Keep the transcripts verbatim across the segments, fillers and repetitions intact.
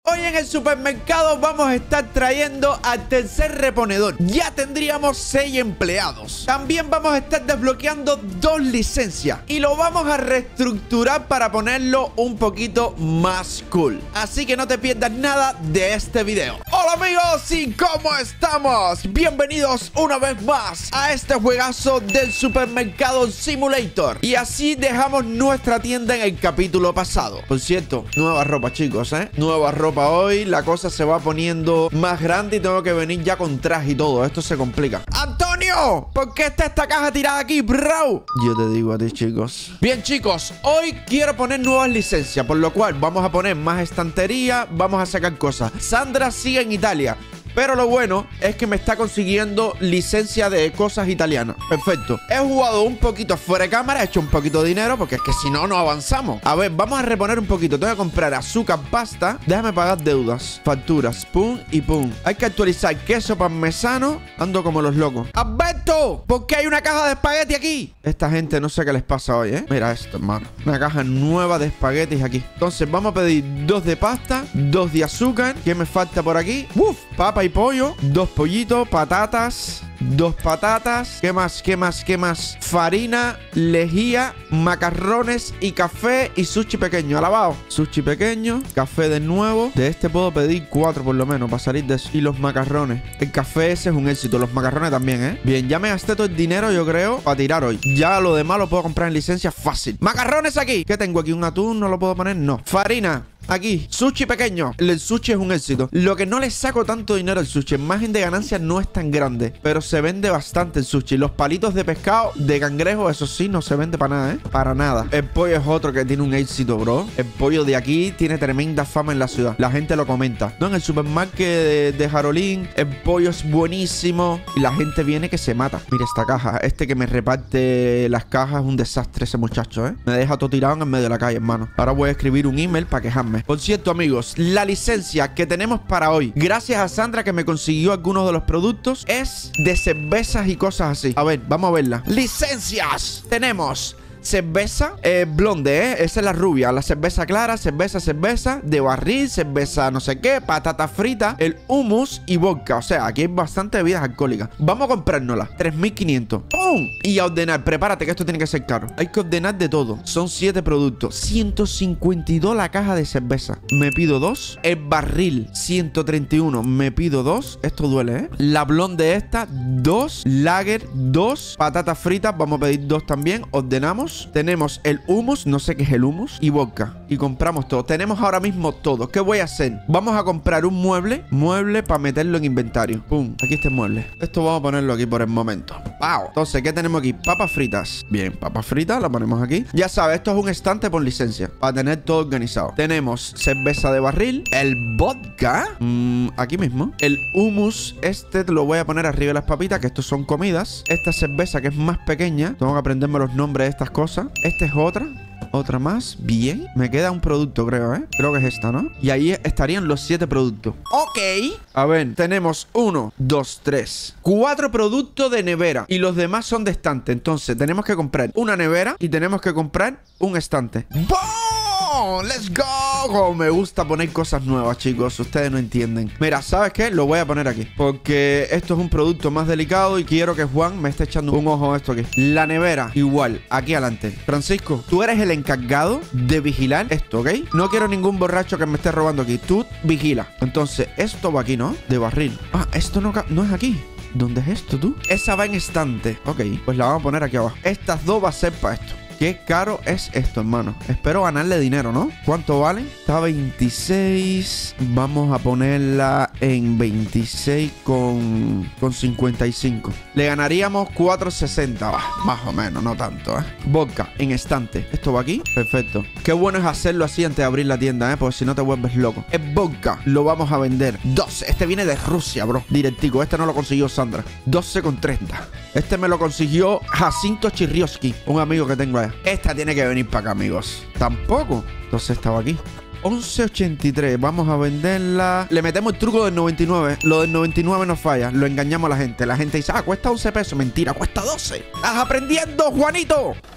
Hoy en el supermercado vamos a estar trayendo al tercer reponedor. Ya tendríamos seis empleados. También vamos a estar desbloqueando dos licencias y lo vamos a reestructurar para ponerlo un poquito más cool. Así que no te pierdas nada de este video. Hola amigos, ¿y cómo estamos? Bienvenidos una vez más a este juegazo del Supermercado Simulator. Y así dejamos nuestra tienda en el capítulo pasado. Por cierto, nueva ropa, chicos, ¿eh? Nueva ropa hoy. La cosa se va poniendo más grande y tengo que venir ya con traje y todo. Esto se complica. ¡Antonio! ¿Por qué está esta caja tirada aquí, bro? Yo te digo a ti, chicos. Bien, chicos, hoy quiero poner nuevas licencias, por lo cual vamos a poner más estantería, vamos a sacar cosas. Sandra sigue en Italia, pero lo bueno es que me está consiguiendo licencia de cosas italianas. Perfecto. He jugado un poquito fuera de cámara, he hecho un poquito de dinero, porque es que si no, no avanzamos. A ver, vamos a reponer un poquito. Tengo que comprar azúcar, pasta. Déjame pagar deudas, facturas, pum y pum. Hay que actualizar queso parmesano. Ando como los locos. ¡Alberto! ¿Por qué hay una caja de espagueti aquí? Esta gente no sé qué les pasa hoy, ¿eh? Mira esto, hermano. Una caja nueva de espaguetis aquí. Entonces vamos a pedir dos de pasta, dos de azúcar. ¿Qué me falta por aquí? ¡Uf! Papa y pollo, dos pollitos, patatas, dos patatas, ¿qué más? ¿Qué más? ¿Qué más? Farina, lejía, macarrones y café y sushi pequeño, alabado. Sushi pequeño, café de nuevo. De este puedo pedir cuatro por lo menos para salir de eso. Y los macarrones. El café ese es un éxito, los macarrones también, ¿eh? Bien, ya me gasté todo el dinero, yo creo, para tirar hoy. Ya lo demás lo puedo comprar en licencia fácil. Macarrones aquí. ¿Qué tengo aquí? ¿Un atún? ¿No lo puedo poner? No. Farina. Aquí, sushi pequeño. El sushi es un éxito. Lo que no le saco tanto dinero al sushi, el margen de ganancia no es tan grande, pero se vende bastante el sushi. Los palitos de pescado, de cangrejo, eso sí, no se vende para nada, ¿eh? Para nada. El pollo es otro que tiene un éxito, bro. El pollo de aquí tiene tremenda fama en la ciudad. La gente lo comenta. No, en el supermercado de, de Jarolín, el pollo es buenísimo y la gente viene que se mata. Mira esta caja. Este que me reparte las cajas es un desastre ese muchacho, ¿eh? Me deja todo tirado en medio de la calle, hermano. Ahora voy a escribir un email para quejarme. Por cierto, amigos, la licencia que tenemos para hoy, gracias a Sandra que me consiguió algunos de los productos, es de cervezas y cosas así. A ver, vamos a verla. ¡Licencias! Tenemos cerveza eh, blonde, ¿eh? Esa es la rubia. La cerveza clara, cerveza, cerveza de barril, cerveza no sé qué, patata frita, el hummus y vodka. O sea, aquí hay bastante bebidas alcohólicas. Vamos a comprárnosla. tres mil quinientos. ¡Pum! Y a ordenar. Prepárate que esto tiene que ser caro. Hay que ordenar de todo. Son siete productos. ciento cincuenta y dos la caja de cerveza. Me pido dos. El barril, ciento treinta y uno. Me pido dos. Esto duele, ¿eh? La blonde esta, dos. Lager, dos. Patatas fritas, vamos a pedir dos también. Ordenamos. Tenemos el hummus, no sé qué es el hummus, y vodka. Y compramos todo. Tenemos ahora mismo todo. ¿Qué voy a hacer? Vamos a comprar un mueble. Mueble para meterlo en inventario. Pum, aquí está el mueble. Esto vamos a ponerlo aquí por el momento. ¡Wow! Entonces, ¿qué tenemos aquí? Papas fritas. Bien, papas fritas, la ponemos aquí. Ya sabes, esto es un estante por licencia, para tener todo organizado. Tenemos cerveza de barril. El vodka. Mmm, aquí mismo. El hummus, este te lo voy a poner arriba de las papitas, que estos son comidas. Esta cerveza que es más pequeña. Tengo que aprenderme los nombres de estas cosas. Esta es otra. Otra más. Bien. Me queda un producto, creo, ¿eh? Creo que es esta, ¿no? Y ahí estarían los siete productos. Ok. A ver, tenemos uno, dos, tres, cuatro productos de nevera. Y los demás son de estante. Entonces, tenemos que comprar una nevera y tenemos que comprar un estante. ¡Boom! ¡Let's go! Oh, me gusta poner cosas nuevas, chicos. Ustedes no entienden. Mira, ¿sabes qué? Lo voy a poner aquí, porque esto es un producto más delicado y quiero que Juan me esté echando un ojo a esto aquí. La nevera, igual, aquí adelante. Francisco, tú eres el encargado de vigilar esto, ¿ok? No quiero ningún borracho que me esté robando aquí. Tú vigila. Entonces, esto va aquí, ¿no? De barril. Ah, esto no, no es aquí. ¿Dónde es esto, tú? Esa va en estante. Ok, pues la vamos a poner aquí abajo. Estas dos va a ser para esto. Qué caro es esto, hermano. Espero ganarle dinero, ¿no? ¿Cuánto vale? Está veintiséis. Vamos a ponerla en veintiséis con, con cincuenta y cinco. Le ganaríamos cuatro sesenta. Ah, más o menos, no tanto, ¿eh? Vodka en estante. ¿Esto va aquí? Perfecto. Qué bueno es hacerlo así antes de abrir la tienda, ¿eh? Porque si no te vuelves loco. El vodka lo vamos a vender. doce. Este viene de Rusia, bro. Directico. Este no lo consiguió Sandra. doce con treinta. Este me lo consiguió Jacinto Chirrioski, un amigo que tengo allá. Esta tiene que venir para acá, amigos. Tampoco. Entonces estaba aquí. once ochenta y tres. Vamos a venderla. Le metemos el truco del noventa y nueve. Lo del noventa y nueve no falla. Lo engañamos a la gente. La gente dice, ah, cuesta once pesos. Mentira, cuesta doce. ¿Estás aprendiendo, Juanito?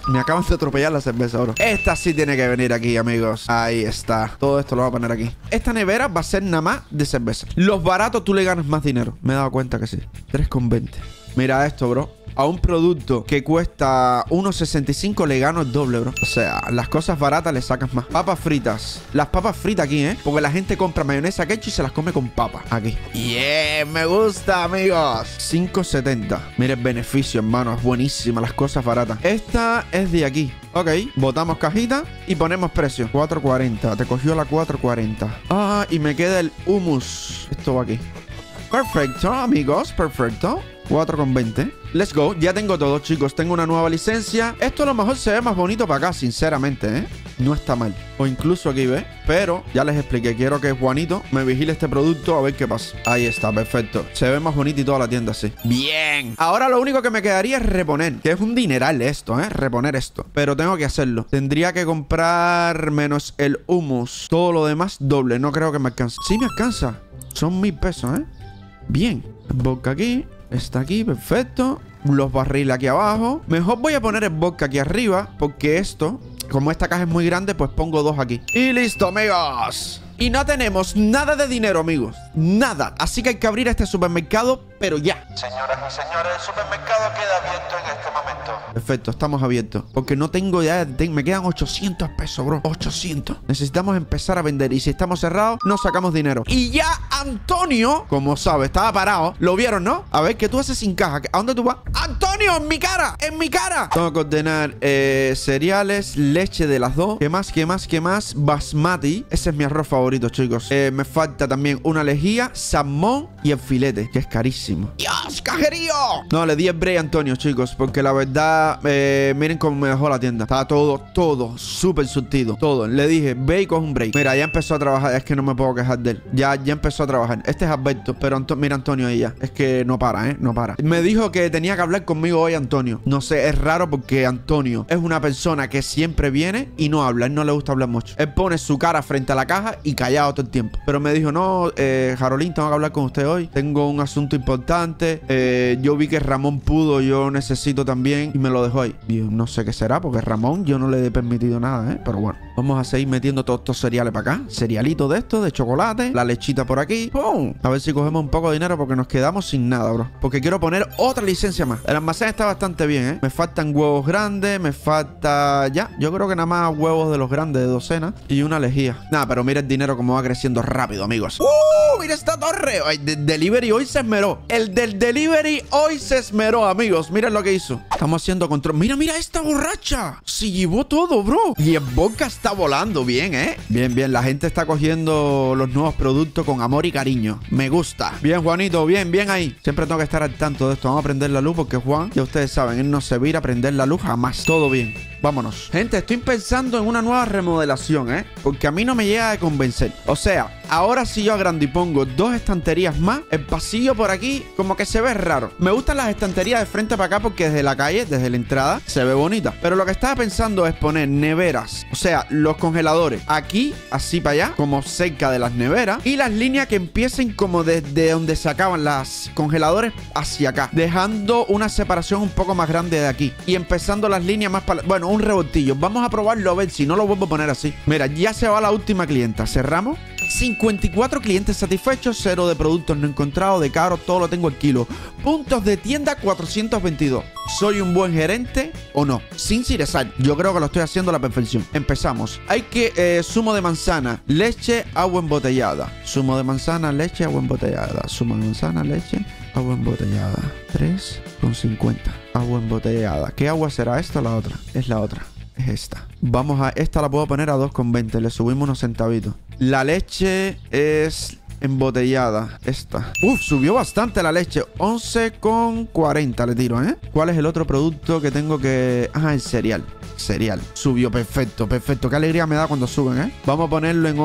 Me acaban de atropellar la cerveza, bro. Esta sí tiene que venir aquí, amigos. Ahí está. Todo esto lo voy a poner aquí. Esta nevera va a ser nada más de cerveza. Los baratos tú le ganas más dinero. Me he dado cuenta que sí. tres con veinte. Mira esto, bro. A un producto que cuesta uno sesenta y cinco le gano el doble, bro. O sea, las cosas baratas le sacas más. Papas fritas. Las papas fritas aquí, ¿eh? Porque la gente compra mayonesa ketchup y se las come con papas. Aquí. ¡Yeah! Me gusta, amigos. cinco setenta. Mira el beneficio, hermano. Es buenísima. Las cosas baratas. Esta es de aquí. Ok. Botamos cajita y ponemos precio. cuatro cuarenta. Te cogió la cuatro cuarenta. Ah, y me queda el hummus. Esto va aquí. Perfecto, amigos. Perfecto. cuatro con veinte. Let's go. Ya tengo todo, chicos. Tengo una nueva licencia. Esto a lo mejor se ve más bonito para acá, sinceramente, ¿eh? No está mal. O incluso aquí, ¿ves? Pero ya les expliqué. Quiero que Juanito me vigile este producto a ver qué pasa. Ahí está, perfecto. Se ve más bonito y toda la tienda así. Bien. Ahora lo único que me quedaría es reponer. Que es un dineral esto, ¿eh? Reponer esto. Pero tengo que hacerlo. Tendría que comprar menos el hummus. Todo lo demás doble. No creo que me alcance. Sí me alcanza. Son mil pesos, ¿eh? Bien. Vodka aquí. Está aquí, perfecto. Los barriles aquí abajo. Mejor voy a poner el vodka aquí arriba, porque esto, como esta caja es muy grande, pues pongo dos aquí. Y listo, amigos. Y no tenemos nada de dinero, amigos. Nada. Así que hay que abrir este supermercado, pero ya. Señoras y señores, el supermercado queda abierto en este momento. Perfecto, estamos abiertos. Porque no tengo ya... Me quedan ochocientos pesos, bro. ochocientos. Necesitamos empezar a vender. Y si estamos cerrados, no sacamos dinero. Y ya Antonio, como sabe, estaba parado. Lo vieron, ¿no? A ver, ¿qué tú haces sin caja? ¿A dónde tú vas? ¡Antonio! ¡En mi cara! ¡En mi cara! Tengo que ordenar eh, cereales, leche de las dos. ¿Qué más? ¿Qué más? ¿Qué más? Basmati. Ese es mi arroz favorito, chicos. Eh, me falta también una lejía, salmón y el filete, que es carísimo. ¡Dios, cajerío! No, le di el break a Antonio, chicos, porque la verdad, eh, miren cómo me dejó la tienda. Estaba todo, todo súper surtido. Todo. Le dije, ve y coge un break. Mira, ya empezó a trabajar. Es que no me puedo quejar de él. Ya, ya empezó a trabajar. Este es Alberto, pero Anto mira Antonio ahí ya. Es que no para, ¿eh? No para. Me dijo que tenía que hablar conmigo hoy Antonio. No sé, es raro porque Antonio es una persona que siempre viene y no habla. A él no le gusta hablar mucho. Él pone su cara frente a la caja y callado todo el tiempo. Pero me dijo, no, eh, Jarolín, tengo que hablar con usted hoy. Tengo un asunto importante. Eh, yo vi que Ramón pudo, yo necesito también. Y me lo dejó ahí. Yo no sé qué será, porque Ramón yo no le he permitido nada, ¿eh? Pero bueno, vamos a seguir metiendo todos estos cereales para acá. Cerealitos de estos, de chocolate. La lechita por aquí. ¡Pum! A ver si cogemos un poco de dinero porque nos quedamos sin nada, bro. Porque quiero poner otra licencia más. El almacén está bastante bien, ¿eh? Me faltan huevos grandes, me falta... Ya, yo creo que nada más huevos de los grandes de docena y una lejía. Nada, pero mira el dinero como va creciendo rápido, amigos. ¡Uh! Mira esta torre. Ay, de delivery hoy se esmeró. El del delivery hoy se esmeró, amigos. Miren lo que hizo. Estamos haciendo control. Mira, mira esta borracha. Se llevó todo, bro. Y el vodka está volando bien, ¿eh? Bien, bien. La gente está cogiendo los nuevos productos con amor y cariño. Me gusta. Bien, Juanito. Bien, bien ahí. Siempre tengo que estar al tanto de esto. Vamos a prender la luz porque Juan, ya ustedes saben, él no se vira a prender la luz jamás. Todo bien. Vámonos. Gente, estoy pensando en una nueva remodelación, ¿eh? Porque a mí no me llega a convencer. O sea, ahora si yo agrando y pongo dos estanterías más, el pasillo por aquí como que se ve raro. Me gustan las estanterías de frente para acá porque desde la calle, desde la entrada, se ve bonita. Pero lo que estaba pensando es poner neveras, o sea, los congeladores aquí, así para allá, como cerca de las neveras. Y las líneas que empiecen como desde donde se acaban las congeladores hacia acá, dejando una separación un poco más grande de aquí. Y empezando las líneas más para... Bueno, un revoltillo. Vamos a probarlo a ver si no lo vuelvo a poner así. Mira, ya se va la última clienta. Cerramos. cincuenta y cuatro clientes satisfechos, cero de productos no encontrados, de caro, todo lo tengo al kilo. Puntos de tienda cuatrocientos veintidós. ¿Soy un buen gerente o no? Sin ciresal, yo creo que lo estoy haciendo a la perfección. Empezamos. Hay que eh, zumo de manzana, leche, agua embotellada. Zumo de manzana, leche, agua embotellada. Zumo de manzana, leche, agua embotellada. tres con cincuenta. Agua embotellada. ¿Qué agua será esta o la otra? Es la otra. Es esta. Vamos a... Esta la puedo poner a dos con veinte. Le subimos unos centavitos. La leche es embotellada. Esta. Uf, subió bastante la leche. once con cuarenta le tiro, ¿eh? ¿Cuál es el otro producto que tengo que...? Ah, el cereal. Cereal. Subió, perfecto, perfecto. Qué alegría me da cuando suben, ¿eh? Vamos a ponerlo en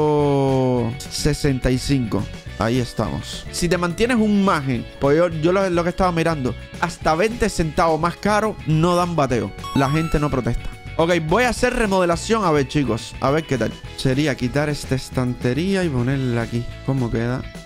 ocho sesenta y cinco. Ahí estamos. Si te mantienes un margen, pues yo, yo lo, lo que estaba mirando, hasta veinte centavos más caro, no dan bateo. La gente no protesta. Ok, voy a hacer remodelación. A ver, chicos, a ver qué tal. Sería quitar esta estantería y ponerla aquí. ¿Cómo queda?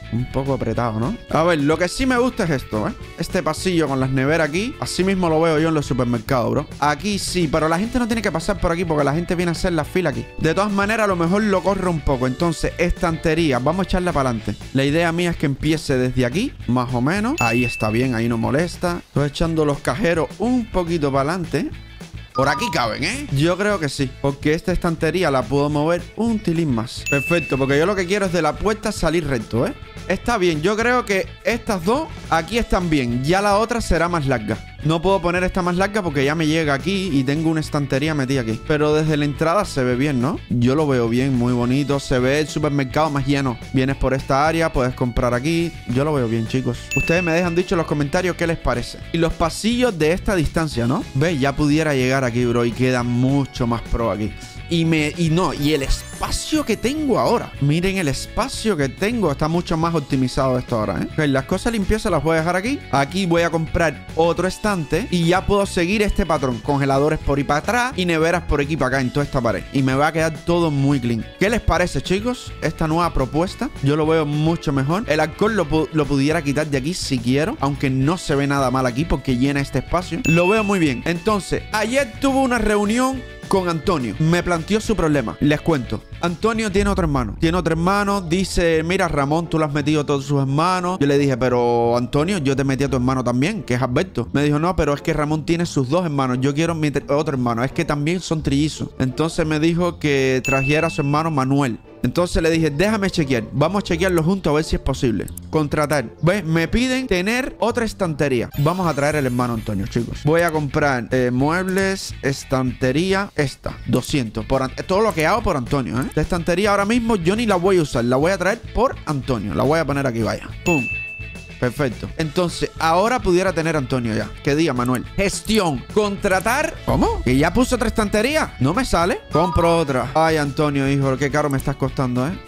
un poco apretado, ¿no? A ver, lo que sí me gusta es esto, ¿eh? Este pasillo con las neveras aquí. Así mismo lo veo yo en los supermercados, bro. Aquí sí, pero la gente no tiene que pasar por aquí porque la gente viene a hacer la fila aquí. De todas maneras, a lo mejor lo corro un poco. Entonces, estantería, vamos a echarla para adelante. La idea mía es que empiece desde aquí, más o menos. Ahí está bien, ahí no molesta. Estoy echando los cajeros un poquito para adelante. Por aquí caben, ¿eh? Yo creo que sí, porque esta estantería la puedo mover un tilín más. Perfecto, porque yo lo que quiero es de la puerta salir recto, ¿eh? Está bien, yo creo que estas dos aquí están bien. Ya la otra será más larga. No puedo poner esta más larga porque ya me llega aquí y tengo una estantería metida aquí. Pero desde la entrada se ve bien, ¿no? Yo lo veo bien, muy bonito. Se ve el supermercado más lleno. Vienes por esta área, puedes comprar aquí. Yo lo veo bien, chicos. Ustedes me dejan dicho en los comentarios qué les parece. Y los pasillos de esta distancia, ¿no? ¿Ves? Ya pudiera llegar aquí, bro. Y queda mucho más pro aquí. Y me... Y no, y el espacio que tengo ahora. Miren el espacio que tengo. Está mucho más optimizado esto ahora, ¿eh? Ok, las cosas limpiosas las voy a dejar aquí. Aquí voy a comprar otro estante. Y ya puedo seguir este patrón. Congeladores por ahí para atrás. Y neveras por aquí para acá en toda esta pared. Y me va a quedar todo muy clean. ¿Qué les parece, chicos? Esta nueva propuesta. Yo lo veo mucho mejor. El alcohol lo, pu lo pudiera quitar de aquí si quiero. Aunque no se ve nada mal aquí porque llena este espacio. Lo veo muy bien. Entonces, ayer tuve una reunión con Antonio. Me planteó su problema. Les cuento. Antonio tiene otro hermano. Tiene otro hermano. Dice, mira, Ramón, tú lo has metido a todos sus hermanos. Yo le dije, pero Antonio, yo te metí a tu hermano también, que es Alberto. Me dijo, no, pero es que Ramón tiene sus dos hermanos. Yo quiero meter otro hermano. Es que también son trillizos. Entonces me dijo que trajera a su hermano Manuel. Entonces le dije, déjame chequear. Vamos a chequearlo juntos a ver si es posible. Contratar. ¿Ves? Me piden tener otra estantería. Vamos a traer el hermano Antonio, chicos. Voy a comprar eh, muebles, estantería. Esta, doscientos. Por todo lo que hago por Antonio, ¿eh? La estantería ahora mismo yo ni la voy a usar. La voy a traer por Antonio. La voy a poner aquí, vaya. Pum. Perfecto. Entonces, ahora pudiera tener Antonio ya. ¿Qué diga, Manuel? Gestión. Contratar. ¿Cómo? ¿Que ya puso otra estantería? ¿No me sale? Compro otra. Ay, Antonio, hijo, qué caro me estás costando, ¿eh?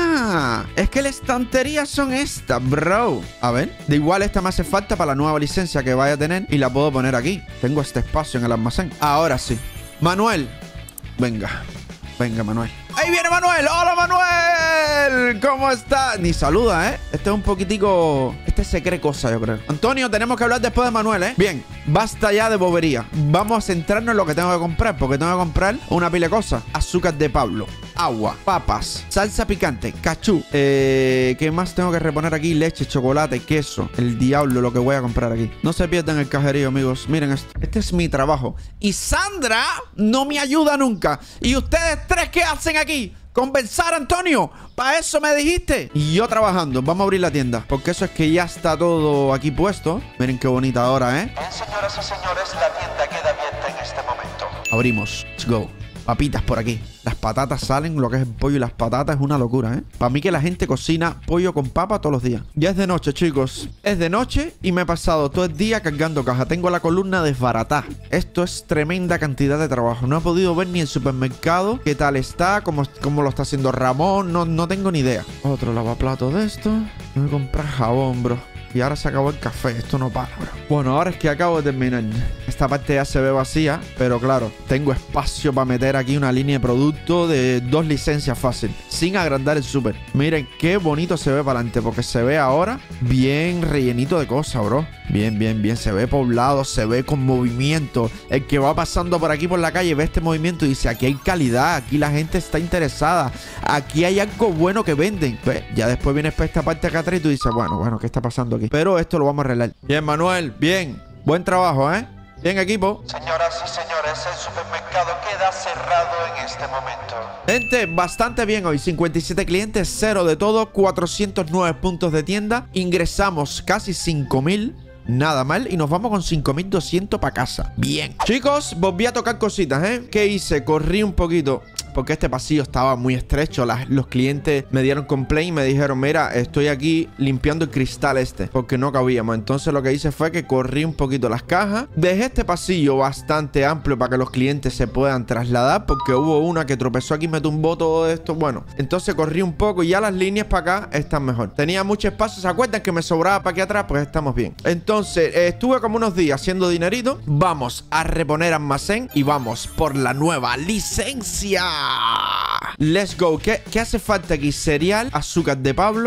Ah, es que las estanterías son estas, bro. A ver. De igual esta me hace falta para la nueva licencia que vaya a tener y la puedo poner aquí. Tengo este espacio en el almacén. Ahora sí. Manuel. Venga. Venga, Manuel. ¡Ahí viene Manuel! ¡Hola, Manuel! ¿Cómo está? Ni saluda, ¿eh? Este es un poquitico... Este se cree cosa, yo creo. Antonio, tenemos que hablar después de Manuel, ¿eh? Bien, basta ya de bobería. Vamos a centrarnos en lo que tengo que comprar, porque tengo que comprar una pila de cosas. Azúcar de Pablo, agua, papas, salsa picante, cachú. Eh, ¿Qué más tengo que reponer aquí? Leche, chocolate, queso. El diablo, lo que voy a comprar aquí. No se pierdan el cajerío, amigos. Miren esto. Este es mi trabajo. Y Sandra no me ayuda nunca. ¿Y ustedes tres qué hacen aquí? Conversar, Antonio. Para eso me dijiste. Y yo trabajando. Vamos a abrir la tienda. Porque eso es que ya está todo aquí puesto. Miren qué bonita ahora, ¿eh? Bien, señoras y señores, la tienda queda abierta en este momento. Abrimos. Let's go. Papitas por aquí. Las patatas salen, lo que es el pollo y las patatas es una locura, ¿eh? Para mí que la gente cocina pollo con papa todos los días. Ya es de noche, chicos. Es de noche y me he pasado todo el día cargando caja. Tengo la columna desbaratada. Esto es tremenda cantidad de trabajo. No he podido ver ni el supermercado qué tal está, cómo, cómo lo está haciendo Ramón. No, no tengo ni idea. Otro lavaplato de esto. Voy a comprar jabón, bro. Y ahora se acabó el café. Esto no para, bro. Bueno, ahora es que acabo de terminar. Esta parte ya se ve vacía. Pero claro, tengo espacio para meter aquí una línea de producto de dos licencias fácil. Sin agrandar el súper. Miren qué bonito se ve para adelante. Porque se ve ahora bien rellenito de cosas, bro. Bien, bien, bien. Se ve poblado. Se ve con movimiento. El que va pasando por aquí por la calle ve este movimiento y dice, aquí hay calidad. Aquí la gente está interesada. Aquí hay algo bueno que venden. ¿Ves? Ya después vienes para esta parte acá atrás y tú dices, bueno, bueno, ¿qué está pasando aquí? Pero esto lo vamos a arreglar. Bien, Manuel, bien. Buen trabajo, ¿eh? Bien, equipo. Señoras y señores, el supermercado queda cerrado en este momento. Gente, bastante bien hoy. cincuenta y siete clientes, cero de todo, cuatrocientos nueve puntos de tienda. Ingresamos casi cinco mil. Nada mal. Y nos vamos con cinco mil doscientos para casa. Bien. Chicos, volví a tocar cositas, ¿eh? ¿Qué hice? Corrí un poquito. Porque este pasillo estaba muy estrecho. Las, los clientes me dieron complaint y me dijeron, mira, estoy aquí limpiando el cristal este, porque no cabíamos. Entonces lo que hice fue que corrí un poquito las cajas. Dejé este pasillo bastante amplio para que los clientes se puedan trasladar, porque hubo una que tropezó aquí y me tumbó todo esto. Bueno, entonces corrí un poco y ya las líneas para acá están mejor. Tenía mucho espacio. ¿Se acuerdan que me sobraba para aquí atrás? Pues estamos bien. Entonces eh, estuve como unos días haciendo dinerito. Vamos a reponer almacén y vamos por la nueva licencia. Let's go. ¿Qué, ¿Qué hace falta aquí? Cereal, azúcar de Pablo,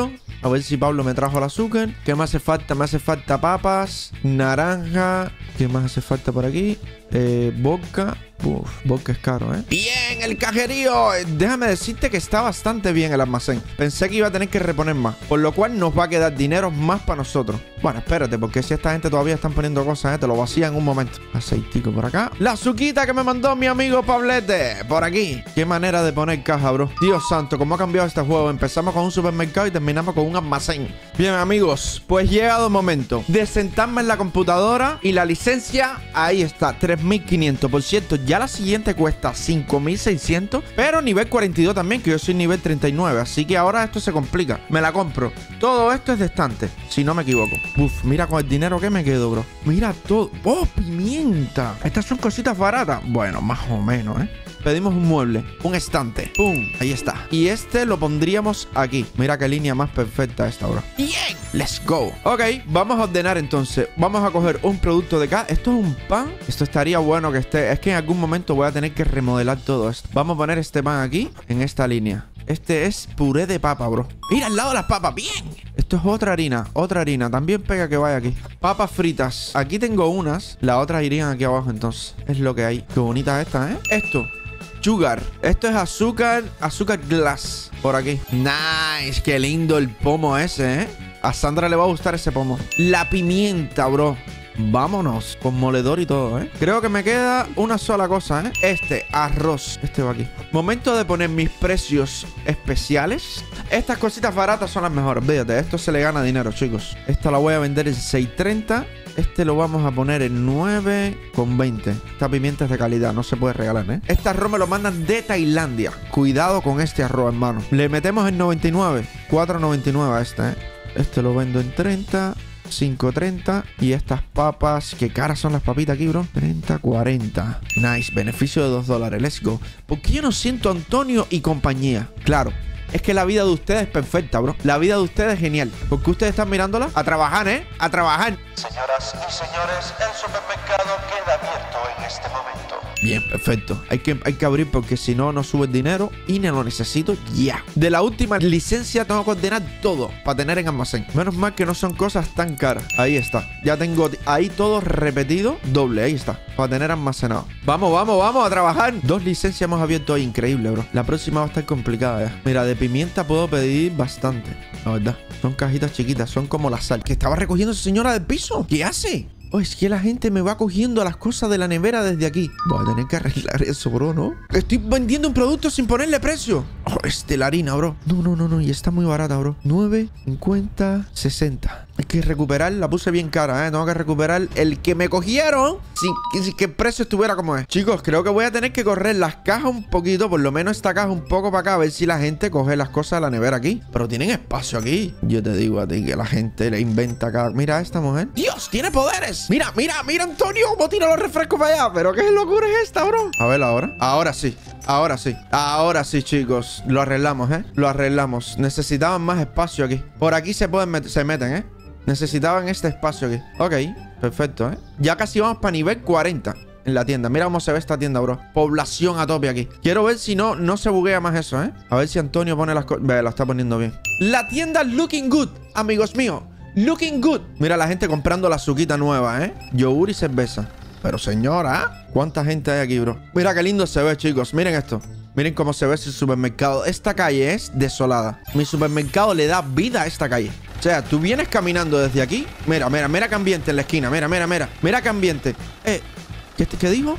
A ver si Pablo me trajo el azúcar. ¿Qué más hace falta? Me hace falta papas, naranja. ¿Qué más hace falta por aquí? Eh, vodka. Uf, vodka es caro, ¿eh? ¡Bien! ¡El cajerío! Déjame decirte que está bastante bien el almacén. Pensé que iba a tener que reponer más, por lo cual nos va a quedar dinero más para nosotros. Bueno, espérate, porque si esta gente todavía están poniendo cosas, ¿eh? Te lo vacía en un momento. Aceitico por acá. La azuquita que me mandó mi amigo Pablete. Por aquí. Qué manera de poner caja, bro. Dios santo, cómo ha cambiado este juego. Empezamos con un supermercado y terminamos con un almacén. Bien, amigos, pues llegado el momento de sentarme en la computadora y la licencia, ahí está, tres mil quinientos. Por cierto, ya la siguiente cuesta cinco mil seiscientos, pero nivel cuarenta y dos también, que yo soy nivel treinta y nueve. Así que ahora esto se complica. Me la compro. Todo esto es de estante, si no me equivoco. Uf, mira con el dinero que me quedo, bro. Mira todo. ¡Oh, pimienta! Estas son cositas baratas. Bueno, más o menos, ¿eh? Pedimos un mueble, un estante. ¡Pum! Ahí está. Y este lo pondríamos aquí. Mira qué línea más perfecta esta, bro. ¡Bien! ¡Let's go! Ok, vamos a ordenar entonces. Vamos a coger un producto de acá. Esto es un pan. Esto estaría bueno que esté. Es que en algún momento voy a tener que remodelar todo esto. Vamos a poner este pan aquí, en esta línea. Este es puré de papa, bro. Mira al lado de las papas. ¡Bien! Esto es otra harina, otra harina. También pega que vaya aquí. Papas fritas. Aquí tengo unas. Las otras irían aquí abajo, entonces. Es lo que hay. Qué bonita esta, ¿eh? Esto. Sugar. Esto es azúcar, azúcar glass. Por aquí. Nice. Qué lindo el pomo ese, ¿eh? A Sandra le va a gustar ese pomo. La pimienta, bro. Vámonos. Con moledor y todo, ¿eh? Creo que me queda una sola cosa, ¿eh? Este, arroz. Este va aquí. Momento de poner mis precios especiales. Estas cositas baratas son las mejores. Fíjate, esto se le gana dinero, chicos. Esta la voy a vender en seis treinta. Este lo vamos a poner en nueve con veinte. Esta pimienta es de calidad, no se puede regalar, ¿eh? Este arroz me lo mandan de Tailandia. Cuidado con este arroz, hermano. Le metemos en noventa y nueve. cuatro noventa y nueve a este, ¿eh? Este lo vendo en treinta. cinco treinta. Y estas papas, qué caras son las papitas aquí, bro. treinta cuarenta. Nice, beneficio de dos dólares. Let's go. ¿Por qué yo no siento Antonio y compañía? Claro. Es que la vida de ustedes es perfecta, bro. La vida de ustedes es genial. ¿Por qué ustedes están mirándola? A trabajar, ¿eh? A trabajar. Señoras y señores, el supermercado queda abierto en este momento. Bien, perfecto. Hay que, hay que abrir porque si no, no sube el dinero y no lo necesito ya. De la última licencia tengo que ordenar todo para tener en almacén. Menos mal que no son cosas tan caras. Ahí está. Ya tengo ahí todo repetido. Doble, ahí está. Para tener almacenado. Vamos, vamos, vamos a trabajar. Dos licencias hemos abierto ahí. Increíble, bro. La próxima va a estar complicada ya. Mira, de pimienta puedo pedir bastante. La verdad. Son cajitas chiquitas. Son como la sal. ¿Que estaba recogiendo esa señora del piso? ¿Qué hace? Oh, es que la gente me va cogiendo las cosas de la nevera desde aquí. Voy a tener que arreglar eso, bro, ¿no? Estoy vendiendo un producto sin ponerle precio. Oh, este, la harina, bro. No, no, no, no. Y está muy barata, bro. nueve, cincuenta, sesenta. Hay que recuperar. La puse bien cara, ¿eh? Tengo que recuperar el que me cogieron sin, sin que el precio estuviera como es. Chicos, creo que voy a tener que correr las cajas un poquito. Por lo menos esta caja un poco para acá. A ver si la gente coge las cosas de la nevera aquí. Pero tienen espacio aquí. Yo te digo a ti que la gente le inventa cada... Mira a esta mujer. ¡Dios! ¡Tiene poderes! Mira, mira, mira, Antonio. ¿Cómo tira los refrescos para allá? ¿Pero qué locura es esta, bro? A ver ahora. Ahora sí. Ahora sí. Ahora sí, chicos. Lo arreglamos, ¿eh? Lo arreglamos. Necesitaban más espacio aquí. Por aquí se pueden met se meten, ¿eh? Necesitaban este espacio aquí. Ok, perfecto, ¿eh? Ya casi vamos para nivel cuarenta en la tienda. Mira cómo se ve esta tienda, bro. Población a tope aquí. Quiero ver si no, no se buguea más eso, ¿eh? A ver si Antonio pone las cosas. Ve, la está poniendo bien. La tienda Looking Good, amigos míos. Looking Good. Mira la gente comprando la azuquita nueva, ¿eh? Yogur y cerveza. Pero señora, ¿cuánta gente hay aquí, bro? Mira qué lindo se ve, chicos. Miren esto. Miren cómo se ve ese supermercado. Esta calle es desolada. Mi supermercado le da vida a esta calle. O sea, tú vienes caminando desde aquí. Mira, mira, mira qué ambiente en la esquina. Mira, mira, mira. Mira qué ambiente. Eh, ¿qué, qué dijo?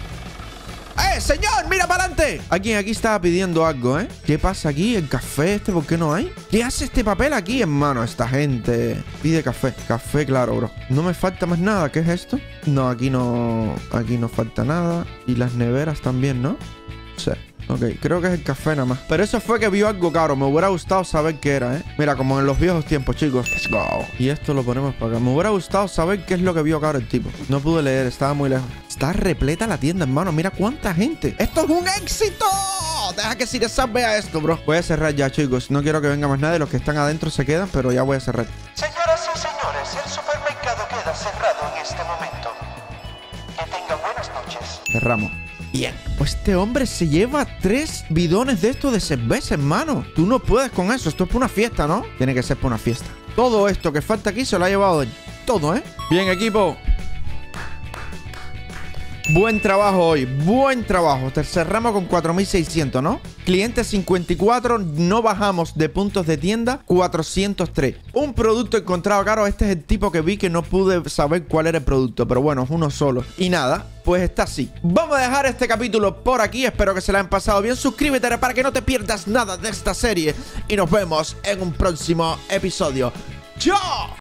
¡Eh, señor! ¡Mira para adelante! Alguien aquí estaba pidiendo algo, ¿eh? ¿Qué pasa aquí? ¿El café este? ¿Por qué no hay? ¿Qué hace este papel aquí, hermano? Esta gente pide café. Café, claro, bro. No me falta más nada. ¿Qué es esto? No, aquí no... Aquí no falta nada. Y las neveras también, ¿no? Sí. Ok, creo que es el café nada más. Pero eso fue que vio algo caro. Me hubiera gustado saber qué era, ¿eh? Mira, como en los viejos tiempos, chicos. Let's go. Y esto lo ponemos para acá. Me hubiera gustado saber qué es lo que vio caro el tipo. No pude leer, estaba muy lejos. Está repleta la tienda, hermano. Mira cuánta gente. ¡Esto es un éxito! Deja que Siresat vea esto, bro. Voy a cerrar ya, chicos. No quiero que venga más nadie. Los que están adentro se quedan, pero ya voy a cerrar. Señoras y señores, el supermercado queda cerrado en este momento. Que tengan buenas noches. Cerramos. Bien, pues este hombre se lleva tres bidones de esto de cerveza, hermano. Tú no puedes con eso. Esto es para una fiesta, ¿no? Tiene que ser para una fiesta. Todo esto que falta aquí se lo ha llevado él. Todo, ¿eh? Bien, equipo. Buen trabajo hoy, buen trabajo. Te cerramos con cuatro mil seiscientos, ¿no? Cliente cincuenta y cuatro, no bajamos de puntos de tienda, cuatrocientos tres. Un producto encontrado caro. Este es el tipo que vi que no pude saber cuál era el producto, pero bueno, es uno solo. Y nada, pues está así. Vamos a dejar este capítulo por aquí. Espero que se la hayan pasado bien. Suscríbete para que no te pierdas nada de esta serie. Y nos vemos en un próximo episodio. ¡Chao!